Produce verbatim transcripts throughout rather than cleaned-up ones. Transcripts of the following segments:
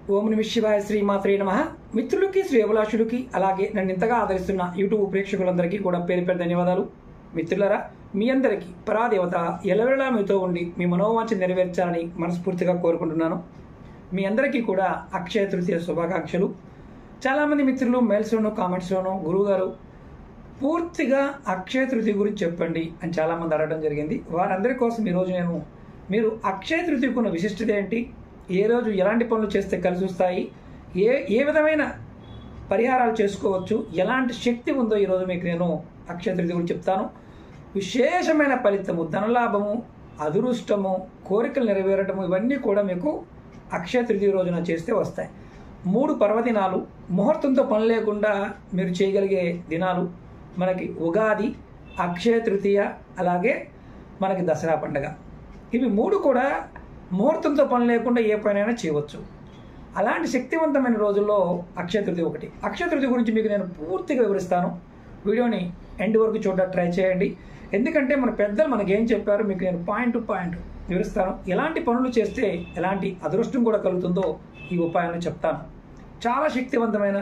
ఓం నమః శివాయ శ్రీమాత్రే నమః. మిత్రులకి, శ్రేయభిలాషులకి, అలాగే నన్ను ఇంతగా ఆదరిస్తున్న యూట్యూబ్ ప్రేక్షకులందరికీ కూడా పేరు పేరు ధన్యవాదాలు. మిత్రులారా, మీ అందరికీ పరాదేవత ఎలవేళలా మీతో ఉండి మీ మనోవాంఛ నెరవేర్చాలని మనస్ఫూర్తిగా కోరుకుంటున్నాను. మీ అందరికీ కూడా అక్షయ తృతీయ శుభాకాంక్షలు. చాలామంది మిత్రులు మెయిల్స్లోనూ కామెంట్స్లోనూ గురువుగారు పూర్తిగా అక్షయ తృతీయ గురించి చెప్పండి అని చాలామంది అడగడం జరిగింది. వారందరి కోసం ఈరోజు నేను మీరు అక్షయ తృతీయకు ఉన్న విశిష్టత ఏంటి, ఏ రోజు ఎలాంటి పనులు చేస్తే కలిసి వస్తాయి, ఏ ఏ విధమైన పరిహారాలు చేసుకోవచ్చు, ఎలాంటి శక్తి ఉందో ఈరోజు మీకు నేను అక్షయ తృతీయ గురించి చెప్తాను. విశేషమైన ఫలితము, ధనలాభము, అదృష్టము, కోరికలు నెరవేరటము ఇవన్నీ కూడా మీకు అక్షయ తృతీయ రోజున చేస్తే వస్తాయి. మూడు పర్వదినాలు, ముహూర్తంతో పని లేకుండా మీరు చేయగలిగే దినాలు మనకి ఉగాది, అక్షయ తృతీయ, అలాగే మనకి దసరా పండుగ. ఇవి మూడు కూడా ముహూర్తంతో పని లేకుండా ఏ పనైనా చేయవచ్చు. అలాంటి శక్తివంతమైన రోజుల్లో అక్షయ తృతీయ ఒకటి. అక్షయ తృతీయ గురించి మీకు నేను పూర్తిగా వివరిస్తాను. వీడియోని ఎండ్ వరకు చూడడానికి ట్రై చేయండి. ఎందుకంటే మన పెద్దలు మనకి ఏం చెప్పారు మీకు నేను పాయింట్ టు పాయింట్ వివరిస్తాను. ఎలాంటి పనులు చేస్తే ఎలాంటి అదృష్టం కూడా కలుగుతుందో ఈ ఉపాయాలను చెప్తాను. చాలా శక్తివంతమైన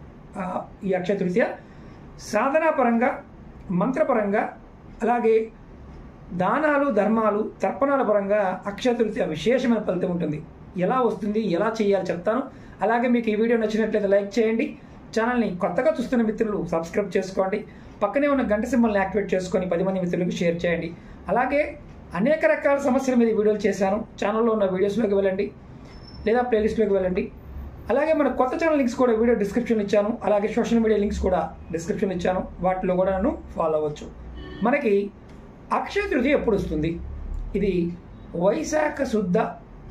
ఈ అక్షయ తృతీయ సాధనాపరంగా, మంత్రపరంగా, అలాగే దానాలు, ధర్మాలు, తర్పణాల పరంగా అక్షయ తృతీయ విశేషమైన ఫలితం ఉంటుంది. ఎలా వస్తుంది, ఎలా చేయాలి చెప్తాను. అలాగే మీకు ఈ వీడియో నచ్చినట్లయితే లైక్ చేయండి. ఛానల్ని కొత్తగా చూస్తున్న మిత్రులు సబ్స్క్రైబ్ చేసుకోండి. పక్కనే ఉన్న గంట సింబల్ని యాక్టివేట్ చేసుకొని పది మంది మిత్రులకు షేర్ చేయండి. అలాగే అనేక రకాల సమస్యల మీద వీడియోలు చేశాను. ఛానల్లో ఉన్న వీడియోస్లోకి వెళ్ళండి, లేదా ప్లేలిస్ట్లోకి వెళ్ళండి. అలాగే మన కొత్త ఛానల్ లింక్స్ కూడా వీడియో డిస్క్రిప్షన్ ఇచ్చాను. అలాగే సోషల్ మీడియా లింక్స్ కూడా డిస్క్రిప్షన్ ఇచ్చాను. వాటిలో కూడా నన్ను ఫాలో అవ్వచ్చు. మనకి అక్షయ తృతీయ ఎప్పుడు వస్తుంది? ఇది వైశాఖ శుద్ధ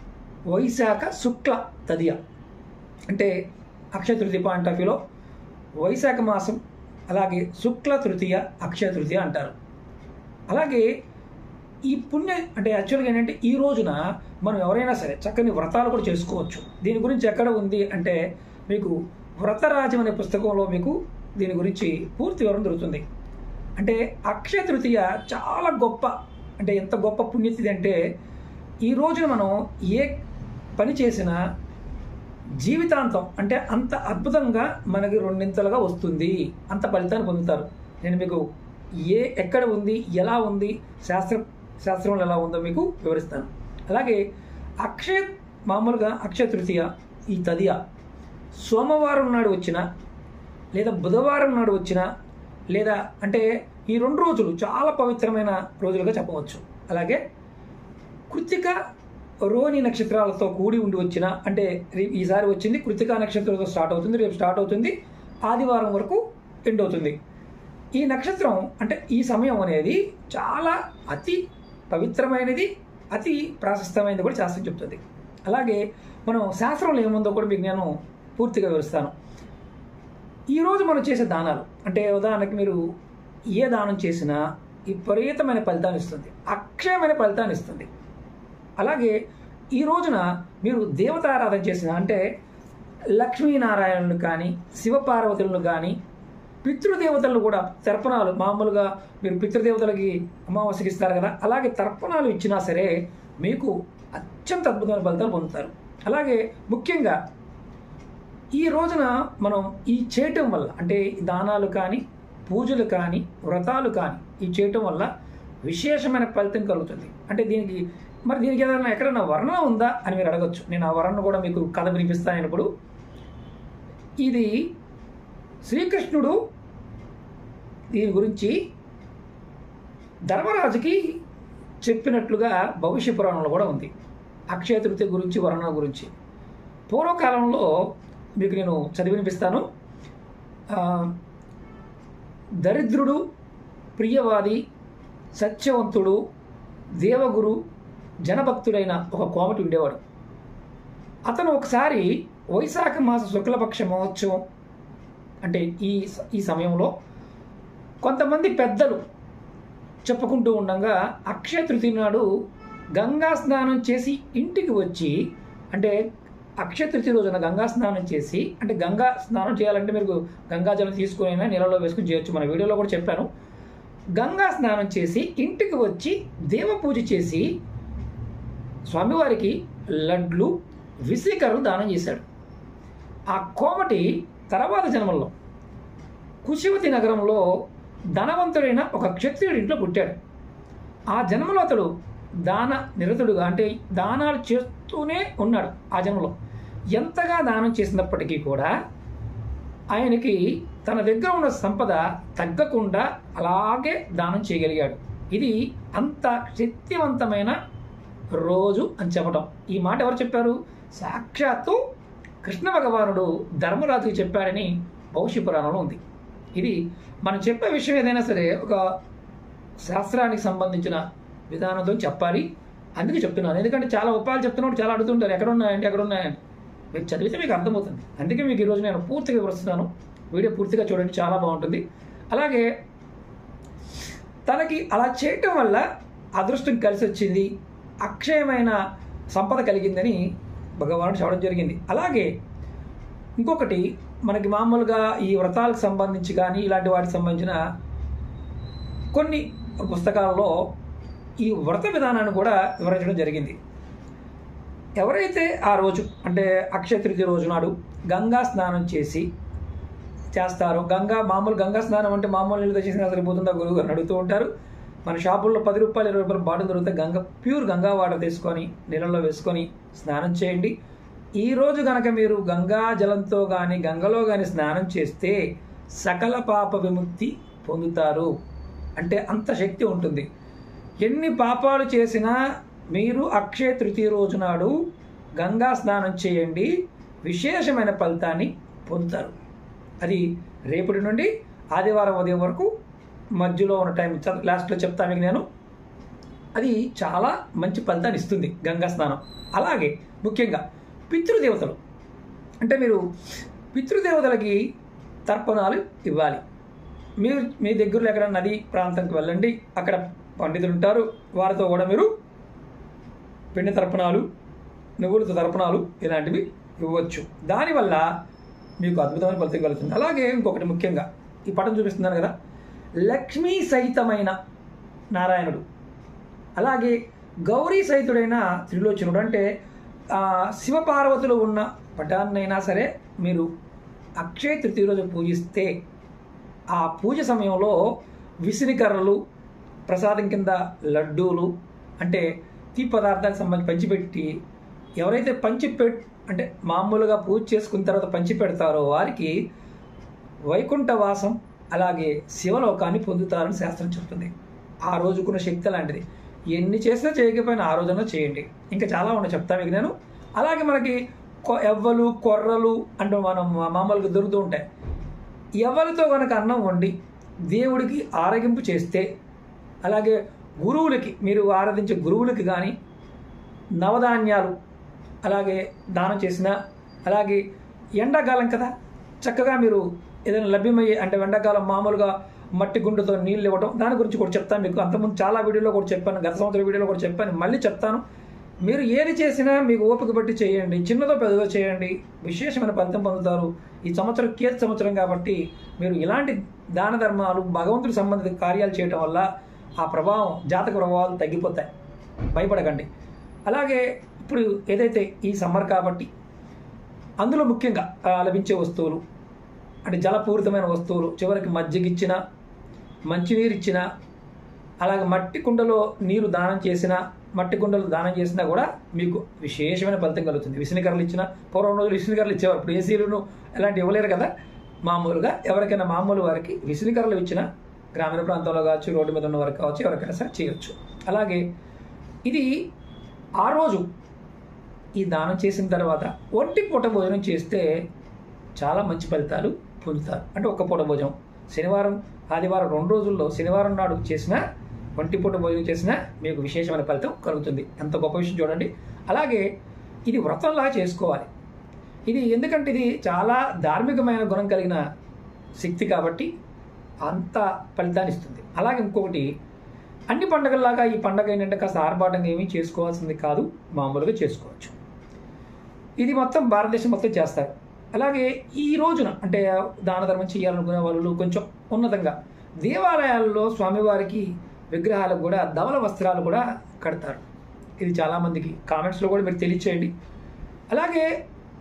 వైశాఖ శుక్ల తదియ, అంటే అక్షయ తృతీయ పాయింట్ ఆఫ్ వ్యూలో వైశాఖ మాసం, అలాగే శుక్ల తృతీయ అక్షయ తృతీయ అంటారు. అలాగే ఈ పుణ్య అంటే యాక్చువల్గా ఏంటంటే ఈ రోజున మనం ఎవరైనా సరే చక్కని వ్రతాలు కూడా చేసుకోవచ్చు. దీని గురించి ఎక్కడ ఉంది అంటే మీకు వ్రతరాజ్యం అనే పుస్తకంలో మీకు దీని గురించి పూర్తి వివరం దొరుకుతుంది. అంటే అక్షయ తృతీయ చాలా గొప్ప, అంటే ఎంత గొప్ప పుణ్యతిథి అంటే ఈ రోజున మనం ఏ పని చేసినా జీవితాంతం అంటే అంత అద్భుతంగా మనకి రెండింతలుగా వస్తుంది, అంత ఫలితాన్ని పొందుతారు. నేను మీకు ఏ ఎక్కడ ఉంది, ఎలా ఉంది, శాస్త్ర శాస్త్రంలో ఎలా ఉందో మీకు వివరిస్తాను. అలాగే అక్షయ మామూలుగా అక్షయ తృతీయ ఈ తదియ సోమవారం నాడు వచ్చిన, లేదా బుధవారం నాడు వచ్చిన, లేదా అంటే ఈ రెండు రోజులు చాలా పవిత్రమైన రోజులుగా చెప్పవచ్చు. అలాగే కృత్తిక, రోహిణి నక్షత్రాలతో కూడి ఉండి వచ్చిన, అంటే ఈసారి వచ్చింది కృత్తికా నక్షత్రంతో స్టార్ట్ అవుతుంది, రేపు స్టార్ట్ అవుతుంది, ఆదివారం వరకు ఎండ్ అవుతుంది. ఈ నక్షత్రం అంటే ఈ సమయం అనేది చాలా అతి పవిత్రమైనది, అతి ప్రాశస్తమైనది కూడా శాస్త్రం చెప్తుంది. అలాగే మనం శాస్త్రంలో ఏముందో కూడా మీకు నేను పూర్తిగా వివరిస్తాను. ఈరోజు మనం చేసే దానాలు అంటే ఉదాహరణకి మీరు ఏ దానం చేసినా విపరీతమైన ఫలితాన్ని ఇస్తుంది, అక్షయమైన ఫలితాన్ని ఇస్తుంది. అలాగే ఈ రోజున మీరు దేవతారాధన చేసిన, అంటే లక్ష్మీనారాయణులు కానీ, శివపార్వతులను కానీ, పితృదేవతలను కూడా తర్పణాలు, మామూలుగా మీరు పితృదేవతలకి అమావాస్యకి ఇస్తారు కదా, అలాగే తర్పణాలు ఇచ్చినా సరే మీకు అత్యంత అద్భుతమైన ఫలితాలు పొందుతారు. అలాగే ముఖ్యంగా ఈ రోజున మనం ఈ చేయటం వల్ల, అంటే దానాలు కానీ, పూజలు కానీ, వ్రతాలు కానీ ఈ చేయటం వల్ల విశేషమైన ఫలితం కలుగుతుంది. అంటే దీనికి మరి దీనికి ఏదైనా ఎక్కడైనా వర్ణన ఉందా అని మీరు అడగచ్చు. నేను ఆ వర్ణన కూడా మీకు కథ వినిపిస్తాను. ఇప్పుడు ఇది శ్రీకృష్ణుడు దీని గురించి ధర్మరాజుకి చెప్పినట్లుగా భవిష్య పురాణంలో కూడా ఉంది. అక్షయ తృతీయ గురించి, వర్ణన గురించి పూర్వకాలంలో మీకు నేను చదివినిపిస్తాను. దరిద్రుడు, ప్రియవాది, సత్యవంతుడు, దేవగురు, జనభక్తుడైన ఒక కోమటి ఉండేవాడు. అతను ఒకసారి వైశాఖ మాస శుక్లపక్ష మహోత్సవం అంటే ఈ ఈ సమయంలో కొంతమంది పెద్దలు చెప్పుకుంటూ ఉండగా అక్షయ తృతీయ నాడు గంగా స్నానం చేసి ఇంటికి వచ్చి, అంటే అక్షయ తృతీయ రోజున గంగా స్నానం చేసి, అంటే గంగా స్నానం చేయాలంటే మీరు గంగాజలం తీసుకుని అయినా నీళ్ళలో వేసుకుని చేయొచ్చు, మన వీడియోలో కూడా చెప్పాను. గంగా స్నానం చేసి ఇంటికి వచ్చి దేవ పూజ చేసి స్వామివారికి లడ్లు, విసికరలు దానం చేశాడు. ఆ కోమటి తర్వాత జన్మల్లో కుశివతి నగరంలో ధనవంతుడైన ఒక క్షత్రియుడి ఇంట్లో పుట్టాడు. ఆ జన్మలో అతడు దాన నిరతుడుగా అంటే దానాలు చేస్తూనే ఉన్నాడు. ఆ జన్మలో ఎంతగా దానం చేసినప్పటికీ కూడా ఆయనకి తన దగ్గర ఉన్న సంపద తగ్గకుండా అలాగే దానం చేయగలిగాడు. ఇది అంత శక్తివంతమైన రోజు అని చెప్పడం. ఈ మాట ఎవరు చెప్పారు? సాక్షాత్తు కృష్ణ భగవానుడు ధర్మరాజుకి చెప్పాడని భవిష్య పురాణంలో ఉంది. ఇది మనం చెప్పే విషయం ఏదైనా సరే ఒక శాస్త్రానికి సంబంధించిన విధానంతో చెప్పాలి. అందుకే చెప్తున్నాను. ఎందుకంటే చాలా ఉపాయాలు చెప్తున్నప్పుడు చాలా అడుగుతుంటారు, ఎక్కడ ఉన్నాయంటే ఎక్కడ ఉన్నాయంటే మీరు చదివితే మీకు అర్థమవుతుంది. అందుకే మీకు ఈరోజు నేను పూర్తిగా వివరిస్తున్నాను. వీడియో పూర్తిగా చూడండి, చాలా బాగుంటుంది. అలాగే తనకి అలా చేయటం వల్ల అదృష్టం కలిసి వచ్చింది, అక్షయమైన సంపద కలిగిందని భగవానుడు చెప్పడం జరిగింది. అలాగే ఇంకొకటి మనకి మామూలుగా ఈ వ్రతాలకు సంబంధించి కానీ ఇలాంటి వాటికి సంబంధించిన కొన్ని పుస్తకాలలో ఈ వ్రత విధానాన్ని కూడా వివరించడం జరిగింది. ఎవరైతే ఆ రోజు అంటే అక్షయ తృతీయ రోజు నాడు గంగా స్నానం చేసి చేస్తారో, గంగా మామూలు గంగా స్నానం అంటే మామూలు నీళ్ళతో చేసినా సరిపోతుందా గురువు గారు అడుగుతూ ఉంటారు. మన షాపుల్లో పది రూపాయలు ఇరవై రూపాయలు బాటిల్ దొరికితే గంగ ప్యూర్ గంగా వాటర్ తీసుకొని నీళ్ళల్లో వేసుకొని స్నానం చేయండి. ఈరోజు కనుక మీరు గంగా జలంతో కానీ గంగలో కానీ స్నానం చేస్తే సకల పాప విముక్తి పొందుతారు. అంటే అంత శక్తి ఉంటుంది. ఎన్ని పాపాలు చేసినా మీరు అక్షయ తృతీయ రోజు నాడు గంగా స్నానం చేయండి, విశేషమైన ఫలితాన్ని పొందుతారు. అది రేపటి నుండి ఆదివారం ఉదయం వరకు మధ్యలో ఉన్న టైం లాస్ట్లో చెప్తాను మీకు నేను. అది చాలా మంచి ఫలితాన్ని ఇస్తుంది గంగా స్నానం. అలాగే ముఖ్యంగా పితృదేవతలు అంటే మీరు పితృదేవతలకి తర్పణాలు ఇవ్వాలి. మీరు మీ దగ్గరలో ఎక్కడ నది ప్రాంతానికి వెళ్ళండి, అక్కడ పండితులు ఉంటారు, వారితో కూడా మీరు పిండి తర్పణాలు, నువ్వులతో తర్పణాలు ఇలాంటివి ఇవ్వచ్చు. దానివల్ల మీకు అద్భుతమైన ఫలితం కలుగుతుంది. అలాగే ఇంకొకటి ముఖ్యంగా ఈ పటం చూపిస్తున్నాను కదా, లక్ష్మీ సహితమైన నారాయణుడు, అలాగే గౌరీ సహితుడైన త్రిలోచనుడు అంటే శివపార్వతులు ఉన్న పటాన్నైనా సరే మీరు అక్షయ తృతీయ రోజు పూజిస్తే ఆ పూజ సమయంలో విసిరికర్రలు, ప్రసాదం కింద లడ్డూలు అంటే తీపి పదార్థాలకు సంబంధించి పంచిపెట్టి ఎవరైతే పంచిపెట్ అంటే మామూలుగా పూజ చేసుకున్న తర్వాత పంచి పెడతారో వారికి వైకుంఠవాసం అలాగే శివలోకాన్ని పొందుతారని శాస్త్రం చెప్తుంది. ఆ రోజుకున్న శక్తి లాంటిది. ఎన్ని చేసినా చేయకపోయినా ఆ రోజున చేయండి. ఇంకా చాలా ఉన్నాయి చెప్తాను మీకు నేను. అలాగే మనకి ఎవ్వలు కొర్రలు అంటూ మనం మామూలుగా దొరుకుతూ ఉంటాయి. ఎవ్వలతో కనుక అన్నం వండి దేవుడికి ఆరగింపు చేస్తే, అలాగే గురువులకి మీరు ఆరాధించే గురువులకి కానీ నవధాన్యాలు అలాగే దానం చేసిన, అలాగే ఎండాకాలం కదా చక్కగా మీరు ఏదైనా లభ్యమయ్యే అంటే ఎండాకాలం మామూలుగా మట్టి గుండుతో నీళ్ళు ఇవ్వడం, దాని గురించి కూడా చెప్తాను మీకు. అంతకుముందు చాలా వీడియోలో కూడా చెప్పాను, గత సంవత్సరం వీడియోలో కూడా చెప్పాను, మళ్ళీ చెప్తాను. మీరు ఏది చేసినా మీకు ఓపిక బట్టి చేయండి, చిన్నదో పెద్దదో చేయండి, విశేషమైన ఫలితం పొందుతారు. ఈ సంవత్సరం కేతు సంవత్సరం కాబట్టి మీరు ఇలాంటి దాన ధర్మాలు భగవంతుడికి సంబంధిత కార్యాలు చేయటం వల్ల ఆ ప్రభావం జాతక ప్రభావాలు తగ్గిపోతాయి, భయపడకండి. అలాగే ఇప్పుడు ఏదైతే ఈ సమ్మర్ కాబట్టి అందులో ముఖ్యంగా లభించే వస్తువులు అంటే జలపూరితమైన వస్తువులు, చివరికి మజ్జిగిచ్చిన, మంచినీరు ఇచ్చిన, అలాగే మట్టి కుండలో నీరు దానం చేసిన, మట్టి కుండలు దానం చేసినా కూడా మీకు విశేషమైన ఫలితం కలుగుతుంది. విసినికర్రలు ఇచ్చిన, పూర్వం రోజులు విసినికర్రలు ఇచ్చేవారు, ఇప్పుడు ఏసీలను ఎలాంటి ఇవ్వలేరు కదా. మామూలుగా ఎవరికైనా మామూలు వారికి విసినికర్రలు ఇచ్చిన, గ్రామీణ ప్రాంతంలో కావచ్చు, రోడ్డు మీద ఉన్న వారికి కావచ్చు, ఎవరికైనా సరే చేయొచ్చు. అలాగే ఇది ఆ రోజు ఈ దానం చేసిన తర్వాత ఒంటి పూట భోజనం చేస్తే చాలా మంచి ఫలితాలు పొందుతారు. అంటే ఒక్క పూట భోజనం శనివారం ఆదివారం రెండు రోజుల్లో శనివారం నాడు చేసినా ఒంటి పూట భోజనం చేసినా మీకు విశేషమైన ఫలితం కలుగుతుంది. ఎంత గొప్ప విషయం చూడండి. అలాగే ఇది వ్రతంలా చేసుకోవాలి. ఇది ఎందుకంటే ఇది చాలా ధార్మికమైన గుణం కలిగిన శక్తి కాబట్టి అంత ఫలితాన్ని ఇస్తుంది. అలాగే ఇంకొకటి అన్ని పండుగల్లాగా ఈ పండుగ ఏంటంటే కాస్త ఆర్భాటంగా ఏమీ చేసుకోవాల్సింది కాదు, మామూలుగా చేసుకోవచ్చు. ఇది మొత్తం భారతదేశం మొత్తం చేస్తారు. అలాగే ఈ రోజున అంటే దాన ధర్మం చేయాలనుకునే వాళ్ళు కొంచెం ఉన్నతంగా దేవాలయాల్లో స్వామివారికి విగ్రహాలకు కూడా ధవల వస్త్రాలు కూడా కడతారు. ఇది చాలామందికి కామెంట్స్లో కూడా మీరు తెలియచేయండి. అలాగే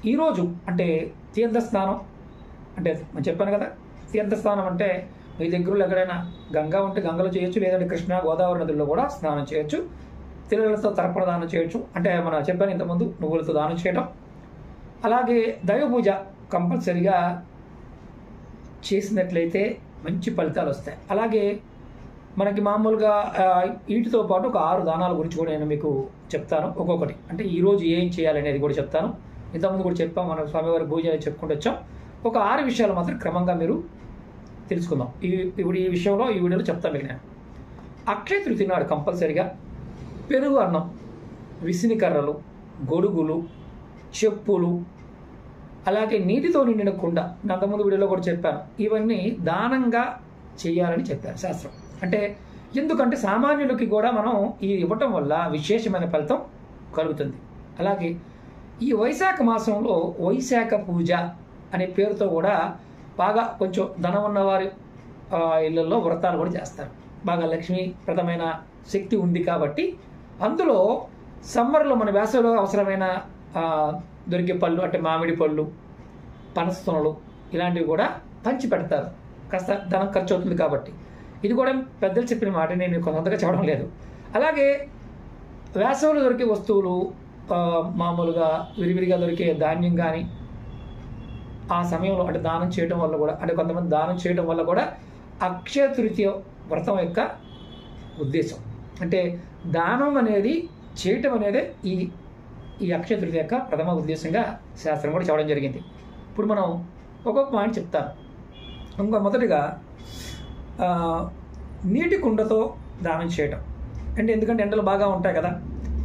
ఈరోజు అంటే తీర్థస్నానం అంటే నేను చెప్పాను కదా, తీర్థస్నానం అంటే మీ దగ్గరలో ఎక్కడైనా గంగా ఉంటే గంగలో చేయొచ్చు, లేదంటే కృష్ణా గోదావరి నదుల్లో కూడా స్నానం చేయొచ్చు. తిరులతో తర్పణ దానం చేయొచ్చు, అంటే మన చెప్పాను ఇంతకుముందు నువ్వులతో దానం చేయడం. అలాగే దైవ పూజ కంపల్సరిగా చేసినట్లయితే మంచి ఫలితాలు వస్తాయి. అలాగే మనకి మామూలుగా వీటితో పాటు ఒక ఆరు దానాల గురించి కూడా నేను మీకు చెప్తాను ఒక్కొక్కటి. అంటే ఈరోజు ఏం చేయాలనేది కూడా చెప్తాను. ఇంతకుముందు కూడా చెప్పాం, మనం స్వామివారి పూజ చెప్పుకుంటూ వచ్చాం. ఒక ఆరు విషయాలు మాత్రం క్రమంగా మీరు తెలుసుకుందాం. ఈ ఇప్పుడు ఈ విషయంలో ఈ వీడియోలో చెప్తాను మీకు నేను. అక్షయ తృతీయ నాడు కంపల్సరిగా పెరుగు అన్నం, విసిని కర్రలు, గొడుగులు, చెప్పులు, అలాగే నీటితో నిండిన కుండ, అంతకుముందు వీడియోలో కూడా చెప్పాను, ఇవన్నీ దానంగా చేయాలని చెప్పారు శాస్త్రం. అంటే ఎందుకంటే సామాన్యులకి కూడా మనం ఇది ఇవ్వటం వల్ల విశేషమైన ఫలితం కలుగుతుంది. అలాగే ఈ వైశాఖ మాసంలో వైశాఖ పూజ అనే పేరుతో కూడా బాగా కొంచెం ధనం ఉన్నవారి ఇళ్ళల్లో వ్రతాలు కూడా చేస్తారు. బాగా లక్ష్మీప్రదమైన శక్తి ఉంది కాబట్టి అందులో సమ్మర్లో మన వేసవిలో అవసరమైన దొరికే పళ్ళు అంటే మామిడి పళ్ళు, పనస్తొనలు ఇలాంటివి కూడా పంచి పెడతారు. కాస్త ధనం ఖర్చు అవుతుంది కాబట్టి ఇది కూడా పెద్దలు చెప్పిన మాట, నేను కొంతగా చెప్పడం లేదు. అలాగే వేసవిలో దొరికే వస్తువులు మామూలుగా విరివిరిగా దొరికే ధాన్యం కానీ ఆ సమయంలో అంటే దానం చేయడం వల్ల కూడా, అంటే కొంతమంది దానం చేయడం వల్ల కూడా అక్షయ తృతీయ వ్రతం యొక్క ఉద్దేశం. అంటే దానం అనేది చేయటం అనేది ఈ ఈ అక్షయ తృతీయ యొక్క ప్రథమ ఉద్దేశంగా శాస్త్రం కూడా చెప్పడం జరిగింది. ఇప్పుడు మనం ఒక్కొక్క పాయింట్ చెప్తాను. ఇంకా మొదటిగా నీటి కుండతో దానం చేయటం. అంటే ఎందుకంటే ఎండలు బాగా ఉంటాయి కదా,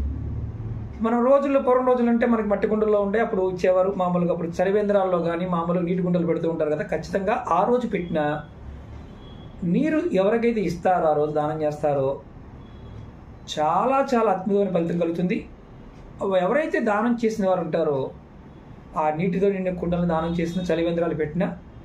మనం రోజుల్లో పూర్వం రోజులు అంటే మనకి మట్టి కుండల్లో ఉండే అప్పుడు ఇచ్చేవారు. మామూలుగా అప్పుడు చలివేంద్రాల్లో కానీ మామూలుగా నీటి కుండలు పెడుతూ ఉంటారు కదా. ఖచ్చితంగా ఆ రోజు పెట్టిన నీరు ఎవరికైతే ఇస్తారో, ఆ రోజు దానం చేస్తారో చాలా చాలా అద్భుతమైన ఫలితం కలుగుతుంది. ఎవరైతే దానం చేసిన వారు ఉంటారో ఆ నీటితో నిండిన కుండలను దానం చేసిన, చలివేంద్రాలు పెట్టిన,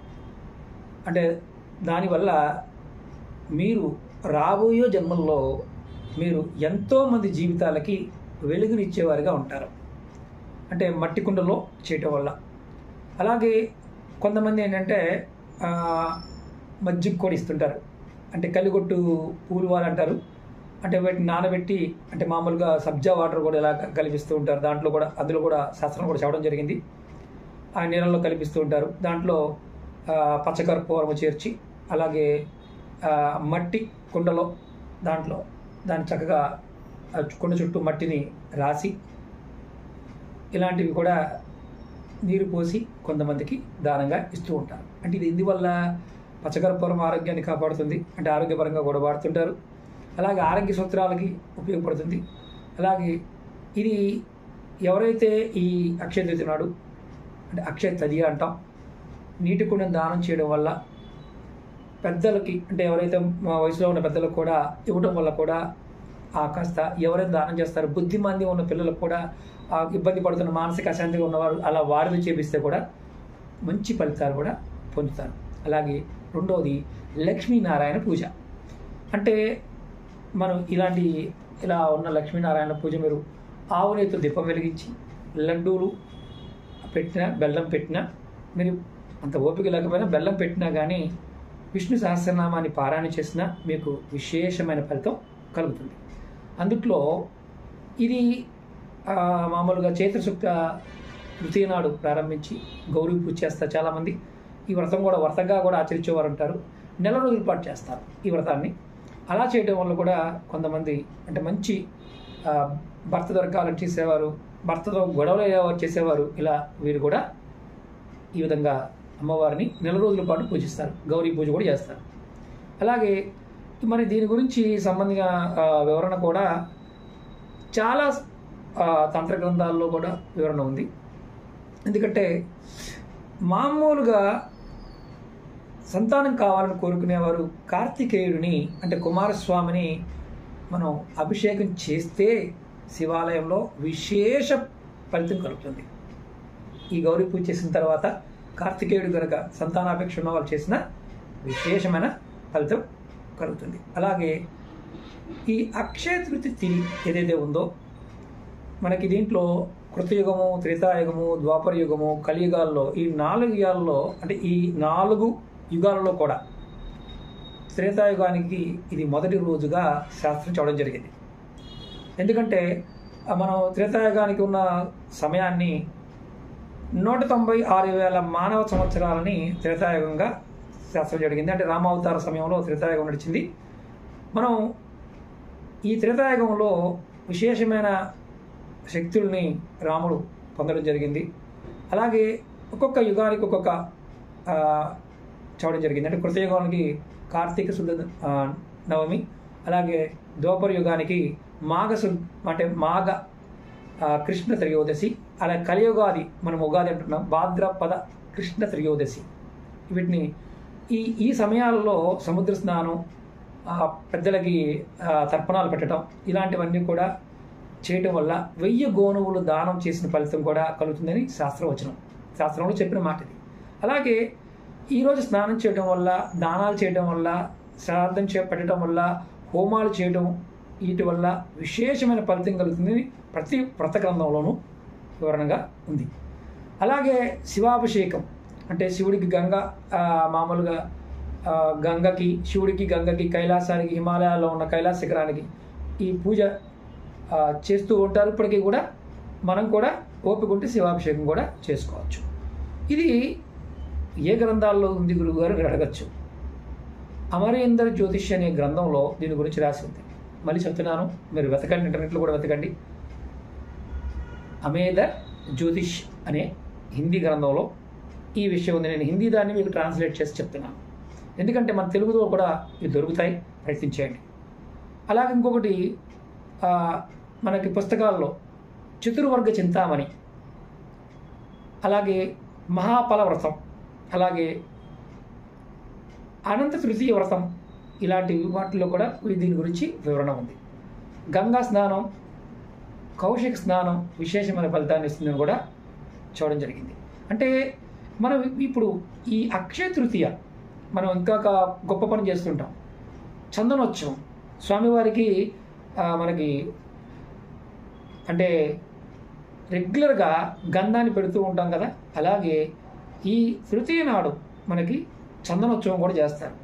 అంటే దానివల్ల మీరు రాబోయే జన్మల్లో మీరు ఎంతోమంది జీవితాలకి వెలుగునిచ్చేవారుగా ఉంటారు. అంటే మట్టి కుండలో చేయటం వల్ల. అలాగే కొంతమంది ఏంటంటే మజ్జిగ కూడా ఇస్తుంటారు. అంటే కలిగొట్టు పూలు వాళ్ళు అంటారు. అంటే వీటిని నానబెట్టి అంటే మామూలుగా సబ్జా వాటర్ కూడా ఇలా కలిపిస్తూ ఉంటారు. దాంట్లో కూడా అందులో కూడా శాస్త్రం కూడా చెప్పడం జరిగింది. ఆ నీళ్ళల్లో కలిపిస్తూ ఉంటారు. దాంట్లో పచ్చకర్పూరము చేర్చి, అలాగే మట్టి కుండలో దాంట్లో దాన్ని చక్కగా కుండ చుట్టూ మట్టిని రాసి ఇలాంటివి కూడా నీరు పోసి కొంతమందికి దానంగా ఇస్తూ ఉంటారు. అంటే ఇది ఎందువల్ల? పచ్చకర్పూరం ఆరోగ్యాన్ని కాపాడుతుంది, అంటే ఆరోగ్యపరంగా కూడా వాడుతుంటారు. అలాగే ఆరోగ్య సూత్రాలకి ఉపయోగపడుతుంది. అలాగే ఇది ఎవరైతే ఈ అక్షయ తృతీయ నాడు అంటే అక్షయ తదియ అంటాం, నీటి కుండను దానం చేయడం వల్ల పెద్దలకి, అంటే ఎవరైతే మా వయసులో ఉన్న పెద్దలకు కూడా ఇవ్వడం వల్ల కూడా ఆ కాస్త ఎవరైతే దానం చేస్తారో బుద్ధిమంది ఉన్న పిల్లలకు కూడా ఇబ్బంది పడుతున్న మానసిక అశాంతిగా ఉన్నవారు అలా వారిని చేపిస్తే కూడా మంచి ఫలితాలు కూడా పొందుతారు. అలాగే రెండవది లక్ష్మీనారాయణ పూజ. అంటే మనం ఇలాంటి ఇలా ఉన్న లక్ష్మీనారాయణ పూజ మీరు ఆవు నెయ్యితో దీపం వెలిగించి లడ్డూలు పెట్టినా, బెల్లం పెట్టినా, మీరు అంత ఓపిక లేకపోయినా బెల్లం పెట్టినా కానీ విష్ణు సహస్రనామాన్ని పారాయణ చేసినా మీకు విశేషమైన ఫలితం కలుగుతుంది. అందుట్లో ఇది మామూలుగా చైత్ర శుక్ల తృతీయ నాడు ప్రారంభించి గౌరీ పూజ చేస్తారు చాలామంది. ఈ వ్రతం కూడా వ్రతంగా కూడా ఆచరించేవారు ఉంటారు. నెల రోజుల పాటు చేస్తారు ఈ వ్రతాన్ని. అలా చేయడం వల్ల కూడా కొంతమంది అంటే మంచి భర్త దొరకాలని చేసేవారు, భర్తతో గొడవలు అయ్యేవారు చేసేవారు, ఇలా వీరు కూడా ఈ విధంగా అమ్మవారిని నెల రోజుల పాటు పూజిస్తారు. గౌరీ పూజ కూడా చేస్తారు. అలాగే మరి దీని గురించి సంబంధించిన వివరణ కూడా చాలా తంత్ర గ్రంథాల్లో కూడా వివరణ ఉంది. ఎందుకంటే మామూలుగా సంతానం కావాలని కోరుకునేవారు కార్తికేయుడిని అంటే కుమారస్వామిని మనం అభిషేకం చేస్తే శివాలయంలో విశేష ఫలితం కలుగుతుంది. ఈ గౌరీ పూజ చేసిన తర్వాత కార్తికేయుడు కనుక సంతానాపేక్ష ఉన్న వాళ్ళు చేసిన విశేషమైన ఫలితం కలుగుతుంది. అలాగే ఈ అక్షయ తృతీయ తిథి ఏదైతే ఉందో మనకి దీంట్లో కృతయుగము, త్రేతాయుగము, ద్వాపర యుగము, కలియుగాల్లో ఈ నాలుగు యుగాల్లో అంటే ఈ నాలుగు యుగాలలో కూడా త్రేతాయుగానికి ఇది మొదటి రోజుగా శాస్త్రం చెప్పడం జరిగింది. ఎందుకంటే మనం త్రేతాయుగానికి ఉన్న సమయాన్ని నూట తొంభై ఆరు వేల మానవ సంవత్సరాలని త్రేతాయుగంగా శాస్త్రం జరిగింది. అంటే రామావతార సమయంలో త్రేతాయుగం నడిచింది. మనం ఈ త్రేతాయుగంలో విశేషమైన శక్తుల్ని రాముడు పొందడం జరిగింది. అలాగే ఒక్కొక్క యుగానికి ఒక్కొక్క చూడడం జరిగింది. అంటే కృతయుగానికి కార్తీక శుద్ధ నవమి, అలాగే ద్వాపర యుగానికి మాఘ శుద్ధ అంటే మాఘ కృష్ణ త్రయోదశి, అలా కలియుగాది మనం ఉగాది అంటున్నాం భాద్రపద కృష్ణ త్రయోదశి. వీటిని ఈ ఈ సమయాల్లో సముద్ర స్నానం, పెద్దలకి తర్పణాలు పెట్టడం ఇలాంటివన్నీ కూడా చేయటం వల్ల వెయ్యి గోనువులు దానం చేసిన ఫలితం కూడా కలుగుతుందని శాస్త్రవచనం శాస్త్రంలో చెప్పిన మాట ఇది. అలాగే ఈరోజు స్నానం చేయడం వల్ల, దానాలు చేయడం వల్ల, శ్రాద్ధం చే పెట్టడం వల్ల, హోమాలు చేయడం వీటి వల్ల విశేషమైన ఫలితం కలుగుతుందని ప్రతి వ్రత గ్రంథంలోనూ వివరణగా ఉంది. అలాగే శివాభిషేకం అంటే శివుడికి గంగ మామూలుగా గంగకి శివుడికి గంగకి కైలాసానికి హిమాలయాల్లో ఉన్న కైలాస శిఖరానికి ఈ పూజ చేస్తూ ఉంటారు. ఇప్పటికీ కూడా మనం కూడా ఓపిక ఉంటే శివాభిషేకం కూడా చేసుకోవచ్చు. ఇది ఏ గ్రంథాల్లో ఉంది గురువు గారు మీరు అడగచ్చు. అమరేంద్ర జ్యోతిష్ అనే గ్రంథంలో దీని గురించి రాసి ఉంది. మళ్ళీ చెప్తున్నాను, మీరు వెతకండి, ఇంటర్నెట్లో కూడా వెతకండి. అమేధ జ్యోతిష్ అనే హిందీ గ్రంథంలో ఈ విషయం ఉంది. నేను హిందీ దాన్ని మీకు ట్రాన్స్లేట్ చేసి చెప్తున్నాను, ఎందుకంటే మన తెలుగులో కూడా ఇవి దొరుకుతాయి, ప్రయత్నించేయండి. అలాగే ఇంకొకటి మనకి పుస్తకాల్లో చతుర్వర్గ చింతామణి, అలాగే మహాఫల వ్రతం, అలాగే అనంత తృతీయ వ్రతం ఇలాంటి వాటిల్లో కూడా దీని గురించి వివరణ ఉంది. గంగా స్నానం, కౌశిక స్నానం విశేషమైన ఫలితాన్ని ఇస్తుందని కూడా చూడడం జరిగింది. అంటే మనం ఇప్పుడు ఈ అక్షయ తృతీయ మనం ఇంకా గొప్ప పని చేస్తుంటాం. చందనోత్సవం స్వామివారికి మనకి అంటే రెగ్యులర్గా గంధాన్ని పెడుతూ ఉంటాం కదా, అలాగే ఈ తృతీయ నాడు మనకి చందనోత్సవం కూడా చేస్తారు.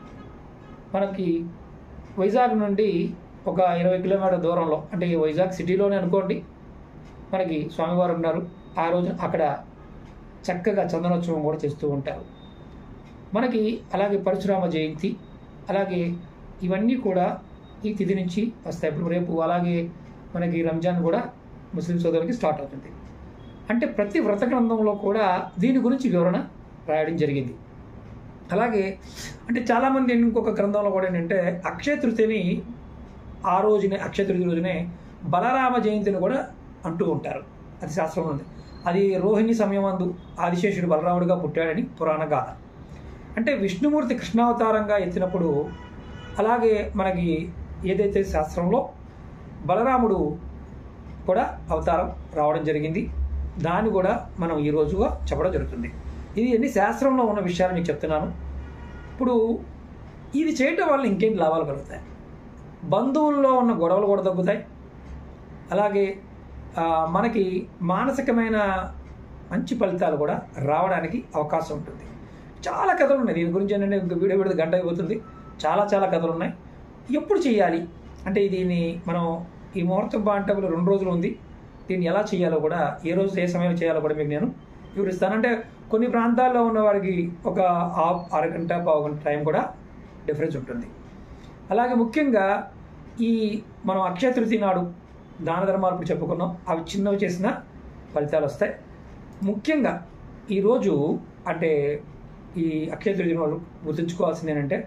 మనకి వైజాగ్ నుండి ఒక ఇరవై కిలోమీటర్ దూరంలో, అంటే వైజాగ్ సిటీలోనే అనుకోండి, మనకి స్వామివారు ఉన్నారు. ఆ రోజు అక్కడ చక్కగా చందనోత్సవం కూడా చేస్తూ ఉంటారు. మనకి అలాగే పరశురామ జయంతి, అలాగే ఇవన్నీ కూడా ఈ తిథి నుంచి వస్తాయి. ఇప్పుడు రేపు అలాగే మనకి రంజాన్ కూడా ముస్లిం సోదరులకి స్టార్ట్ అవుతుంది. అంటే ప్రతి వ్రత గ్రంథంలో కూడా దీని గురించి వివరణ రాయడం జరిగింది. అలాగే అంటే చాలామంది ఇంకొక గ్రంథంలో కూడా ఏంటంటే అక్షయ తృతీయని ఆ రోజునే అక్షయ తృతీయ రోజునే బలరామ జయంతిని కూడా అంటూ ఉంటారు. అది శాస్త్రంలో ఉంది. అది రోహిణి సమయమందు ఆదిశేషుడు బలరాముడిగా పుట్టాడని పురాణ గాథ. అంటే విష్ణుమూర్తి కృష్ణావతారంగా ఎత్తినప్పుడు, అలాగే మనకి ఏదైతే శాస్త్రంలో బలరాముడు కూడా అవతారం రావడం జరిగింది, దాన్ని కూడా మనం ఈ రోజుగా చెప్పడం జరుగుతుంది. ఇది అన్ని శాస్త్రంలో ఉన్న విషయాలు మీకు చెప్తున్నాను. ఇప్పుడు ఇది చేయటం వల్ల ఇంకేంటి లాభాలు కలుగుతాయి? బంధువుల్లో ఉన్న గొడవలు కూడా తగ్గుతాయి. అలాగే మనకి మానసికమైన మంచి ఫలితాలు కూడా రావడానికి అవకాశం ఉంటుంది. చాలా కథలు ఉన్నాయి దీని గురించి. ఏంటంటే ఇంక వీడియో వీడియో గంట అయిపోతుంది. చాలా చాలా కథలు ఉన్నాయి. ఎప్పుడు చేయాలి అంటే దీన్ని మనం ఈ ముహూర్తం బాంటకులు రెండు రోజులు ఉంది. దీన్ని ఎలా చేయాలో కూడా, ఏ రోజు ఏ సమయం చేయాలో కూడా మీకు నేను వివరిస్తాను. అంటే కొన్ని ప్రాంతాల్లో ఉన్న వారికి ఒక హాఫ్ అరగంట పావు గంట టైం కూడా డిఫరెన్స్ ఉంటుంది. అలాగే ముఖ్యంగా ఈ మనం అక్షయ తృతీయ నాడు దాన ధర్మాలు ఇప్పుడు చెప్పుకున్నాం, అవి చిన్నవి చేసిన ఫలితాలు వస్తాయి. ముఖ్యంగా ఈరోజు అంటే ఈ అక్షయ తృతీయ నాడు గుర్తుంచుకోవాల్సింది ఏంటంటే,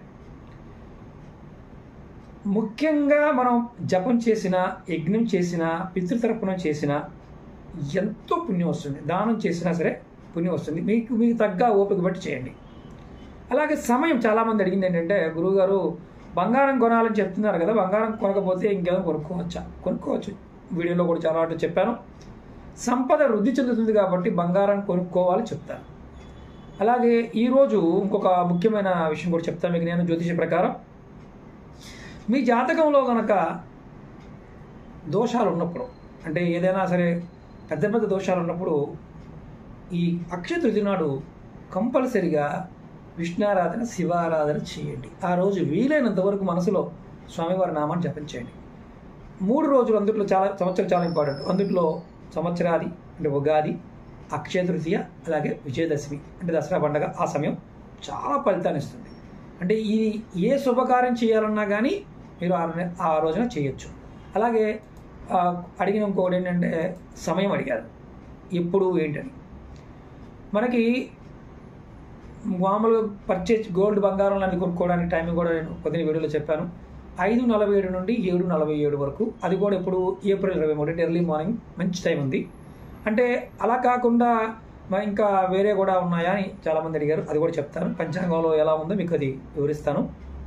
ముఖ్యంగా మనం జపం చేసిన, యజ్ఞం చేసిన, పితృతర్పణం చేసిన ఎంతో పుణ్యం వస్తుంది. దానం చేసినా సరే పుణ్యం వస్తుంది. మీకు మీకు తగ్గ ఓపిక బట్టి చేయండి. అలాగే సమయం చాలామంది అడిగింది ఏంటంటే, గురువుగారు బంగారం కొనాలని చెప్తున్నారు కదా, బంగారం కొనకపోతే ఇంకేదో కొనుక్కోవచ్చా? కొనుక్కోవచ్చు. వీడియోలో కూడా చాలా వాటి చెప్పాను. సంపద వృద్ధి చెందుతుంది కాబట్టి బంగారం కొనుక్కోవాలి చెప్తాను. అలాగే ఈరోజు ఇంకొక ముఖ్యమైన విషయం కూడా చెప్తాను మీకు నేను. జ్యోతిష ప్రకారం మీ జాతకంలో కనుక దోషాలు ఉన్నప్పుడు, అంటే ఏదైనా సరే పెద్ద పెద్ద దోషాలు ఉన్నప్పుడు ఈ అక్షయ తృతీయ నాడు కంపల్సరిగా విష్ణారాధన శివారాధన చేయండి. ఆ రోజు వీలైనంత వరకు మనసులో స్వామివారి నామాన్ని జపించేయండి. మూడు రోజులు అందుట్లో చాలా సంవత్సరం చాలా ఇంపార్టెంట్. అందుట్లో సంవత్సరాది అంటే ఉగాది, అక్షయ తృతీయ, అలాగే విజయదశమి అంటే దసరా పండుగ. ఆ సమయం చాలా ఫలితాన్ని ఇస్తుంది. అంటే ఇది ఏ శుభకార్యం చేయాలన్నా కానీ మీరు ఆ రోజున చేయొచ్చు. అలాగే అడిగిన ఇంకోటి ఏంటంటే సమయం అడిగారు, ఎప్పుడు ఏంటని. మనకి మామూలుగా పర్చేజ్ గోల్డ్ బంగారం లాంటి కొనుక్కోవడానికి టైం కూడా నేను కొద్దిగా వీడియోలో చెప్పాను. ఐదు నలభై ఏడు నుండి ఏడు నలభై ఏడు వరకు, అది కూడా ఇప్పుడు ఏప్రిల్ ఇరవై మూడు అంటే ఎర్లీ మార్నింగ్ మంచి టైం ఉంది. అంటే అలా కాకుండా ఇంకా వేరే కూడా ఉన్నాయా అని చాలామంది అడిగారు, అది కూడా చెప్తాను. పంచాంగంలో ఎలా ఉందో మీకు అది వివరిస్తాను.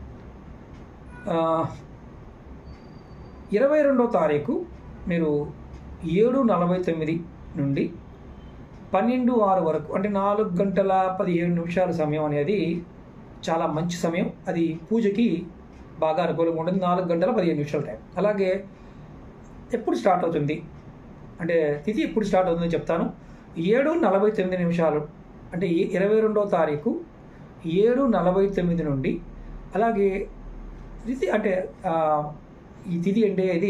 ఇరవై రెండో తారీఖు మీరు ఏడు నలభై తొమ్మిది నుండి పన్నెండు ఆరు వరకు అంటే నాలుగు గంటల పదిహేడు నిమిషాల సమయం అనేది చాలా మంచి సమయం. అది పూజకి బాగా అనుకూలంగా ఉంటుంది. నాలుగు గంటల పదిహేను నిమిషాల టైం. అలాగే ఎప్పుడు స్టార్ట్ అవుతుంది అంటే తిథి ఎప్పుడు స్టార్ట్ అవుతుందో చెప్తాను. ఏడు నలభై తొమ్మిది నిమిషాలు అంటే ఇరవై రెండో తారీఖు ఏడు నలభై తొమ్మిది నుండి, అలాగే తిథి అంటే ఈ తిథి అంటే ఇది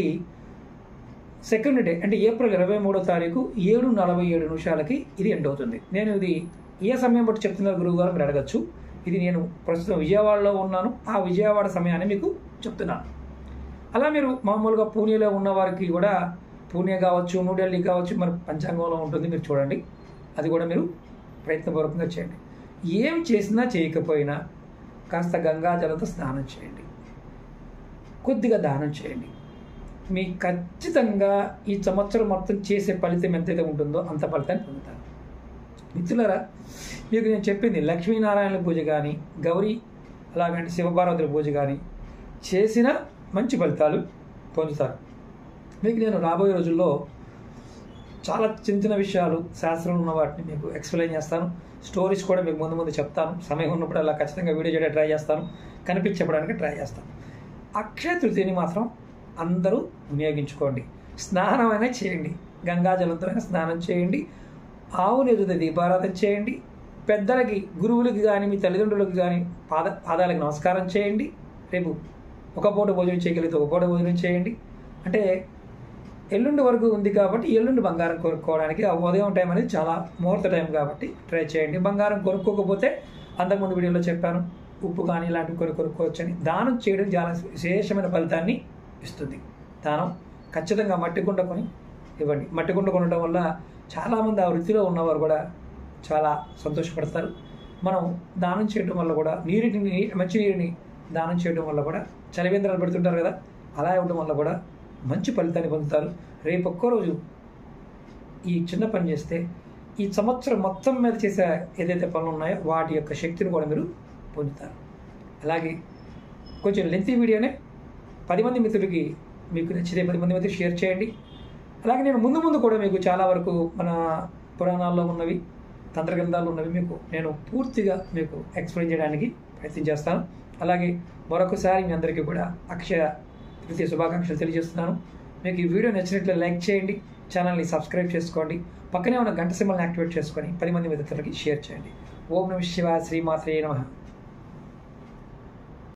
సెకండ్ డే అంటే ఏప్రిల్ ఇరవై మూడో తారీఖు ఏడు నలభై ఏడు నిమిషాలకి ఇది ఎండ్ అవుతుంది. నేను ఇది ఏ సమయం బట్టి చెప్తున్నారు గురువు గారు మీరు అడగచ్చు. ఇది నేను ప్రస్తుతం విజయవాడలో ఉన్నాను, ఆ విజయవాడ సమయాన్ని మీకు చెప్తున్నాను. అలా మీరు మామూలుగా పూణేలో ఉన్న వారికి కూడా పూణే కావచ్చు, న్యూఢిల్లీ కావచ్చు, మరి పంచాంగంలో ఉంటుంది, మీరు చూడండి. అది కూడా మీరు ప్రయత్నపూర్వకంగా చేయండి. ఏం చేసినా చేయకపోయినా కాస్త గంగాజలంతో స్నానం చేయండి, కొద్దిగా దానం చేయండి. మీ ఖచ్చితంగా ఈ సంవత్సరం మొత్తం చేసే ఫలితం ఎంతైతే ఉంటుందో అంత ఫలితాన్ని పొందుతారు. మిత్రులారా, మీకు నేను చెప్పింది లక్ష్మీనారాయణ పూజ కానీ, గౌరీ అలాగంటే శివపార్వతుల పూజ కానీ చేసిన మంచి ఫలితాలు పొందుతారు. మీకు నేను రాబోయే రోజుల్లో చాలా చిన్న చిన్న విషయాలు శాస్త్రంలో ఉన్న వాటిని మీకు ఎక్స్ప్లెయిన్ చేస్తాను. స్టోరీస్ కూడా మీకు ముందు ముందు చెప్తాను. సమయం ఉన్నప్పుడు అలా ఖచ్చితంగా వీడియో చేయడానికి ట్రై చేస్తాను, కనిపించడానికి ట్రై చేస్తాను. అక్షయ తృతీయని మాత్రం అందరూ వినియోగించుకోండి. స్నానం అయినా చేయండి, గంగాజలంతో అయినా స్నానం చేయండి, ఆవు నెదుట దీపారాధన చేయండి, పెద్దలకి గురువులకి కానీ మీ తల్లిదండ్రులకి కానీ పాద పాదాలకు నమస్కారం చేయండి. రేపు ఒక పూట భోజనం చేయగలిగితే ఒక పూట భోజనం చేయండి. అంటే ఎల్లుండి వరకు ఉంది కాబట్టి ఎల్లుండి బంగారం కొనుక్కోవడానికి ఆ ఉదయం టైం అనేది చాలా ముహూర్త టైం కాబట్టి ట్రై చేయండి. బంగారం కొనుక్కోకపోతే అంతకుముందు వీడియోలో చెప్పాను, ఉప్పు కానీ ఇలాంటివి కొని కొనుక్కోవచ్చని. దానం చేయడం చాలా విశేషమైన ఫలితాన్ని ఇస్తుంది. దానం ఖచ్చితంగా మట్టి కుండ కొని ఇవ్వండి. మట్టి కుండ కొనడం వల్ల చాలామంది ఆ వృత్తిలో ఉన్నవారు కూడా చాలా సంతోషపడతారు. మనం దానం చేయడం వల్ల కూడా నీటిని మంచి నీరుని దానం చేయడం వల్ల కూడా చలివేంద్రాలు పెడుతుంటారు కదా, అలా ఇవ్వడం వల్ల కూడా మంచి ఫలితాన్ని పొందుతారు. రేపు ఒక్కరోజు ఈ చిన్న పని చేస్తే ఈ సంవత్సరం మొత్తం మీద చేసే ఏదైతే పనులు ఉన్నాయో వాటి యొక్క శక్తిని కూడా మీరు పొందుతారు. అలాగే కొంచెం లెంతీ వీడియోనే పది మంది మిత్రులకి మీకు నచ్చితే పది మంది మిత్రులు షేర్ చేయండి. అలాగే నేను ముందు ముందు కూడా మీకు చాలా వరకు మన పురాణాల్లో ఉన్నవి, తంత్రగ్రంథాలు ఉన్నవి మీకు నేను పూర్తిగా మీకు ఎక్స్ప్లెయిన్ చేయడానికి ప్రయత్నం చేస్తాను. అలాగే మరొకసారి మీ అందరికీ కూడా అక్షయ తృతీయ శుభాకాంక్షలు తెలియజేస్తున్నాను. మీకు ఈ వీడియో నచ్చినట్లయితే లైక్ చేయండి, ఛానల్ని సబ్స్క్రైబ్ చేసుకోండి, పక్కనే ఉన్న గంట సింబల్ని యాక్టివేట్ చేసుకొని పది మంది మిత్రులకి షేర్ చేయండి. ఓం నమః శివాయ, శ్రీమాత్రే నమః.